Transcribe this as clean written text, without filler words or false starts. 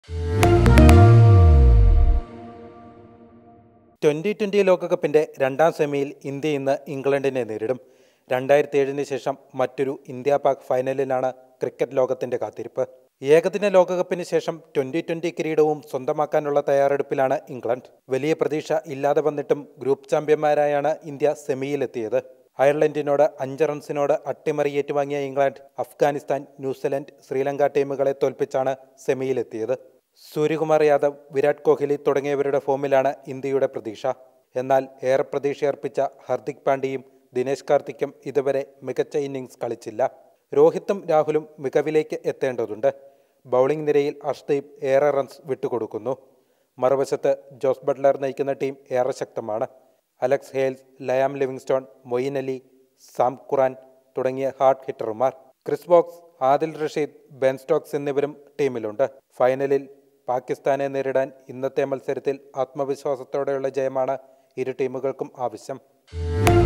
T20 ലോകകപ്പിന്റെ രണ്ടാം സെമിയിൽ ഇന്ത്യ ഇന്ന് ഇംഗ്ലണ്ടിനെ നേരിടും. 2007 ശേഷം മറ്റൊരു ഇന്ത്യ-പാക് ഫൈനലിനാണ് ക്രിക്കറ്റ് ലോകത്തിന്റെ കാത്തിരിപ്പ്. ഏകദിന ലോകകപ്പിന് ശേഷം T20 കിരീടവും സ്വന്തമാക്കാനുള്ള തയ്യാറെടുപ്പിലാണ് ഇംഗ്ലണ്ട്. വലിയ പ്രതീക്ഷ ഇല്ലാതെ വന്നിട്ടും ഗ്രൂപ്പ് ചാമ്പ്യന്മാരായാണ് ഇന്ത്യ സെമിയിലെത്തിയത്. അയർലൻഡിനോട് 5 റൺസിനോട് അട്ടിമറി ഏറ്റുവാങ്ങിയ ഇംഗ്ലണ്ട് അഫ്ഗാനിസ്ഥാൻ, ന്യൂസിലൻഡ്, ശ്രീലങ്ക ടീമുകളെ തോൽപ്പിച്ചാണ് സെമിയിലെത്തിയത്. സൂര്യകുമാർ യാദവ്, വിരാട് കോഹ്ലി തുടങ്ങിയവരുടെ ഫോമിലാണ് ഇന്ത്യയുടെ പ്രതീക്ഷ. എന്നാൽ ഏറെ പ്രതീക്ഷയർപ്പിച്ച ഹർദിക് പാണ്ഡ്യയും ദിനേശ് കാർത്തിക്കും ഇതുവരെ മികച്ച ഇന്നിംഗ്സ് കളിച്ചില്ല. രോഹിത്തും രാഹുലും മികവിലേക്ക് എത്തേണ്ടതുണ്ട്. ബൗളിംഗ് നിരയിൽ അർഷ്ദീപ് ഏറെ റൺസ് വിട്ടുകൊടുക്കുന്നു. മറുവശത്ത് ജോസ് ബട്ട്ലർ നയിക്കുന്ന ടീം ഏറെ ശക്തമാണ്. Alex Hales, Liam Livingstone, Moeen Ali, Sam Curran തുടങ്ങിയ ഹാർഡ് ഹിറ്റർമാർ, Chris Woakes, Adil Rashid, Ben Stokes എന്നിവരും ടീമിലുണ്ട്. ഫൈനലിൽ പാകിസ്ഥാനെ നേരിടാൻ ഇന്നത്തെ മത്സരത്തിൽ ആത്മവിശ്വാസത്തോടെയുള്ള ജയമാണ് ഇരു ടീമുകൾക്കും ആവശ്യം.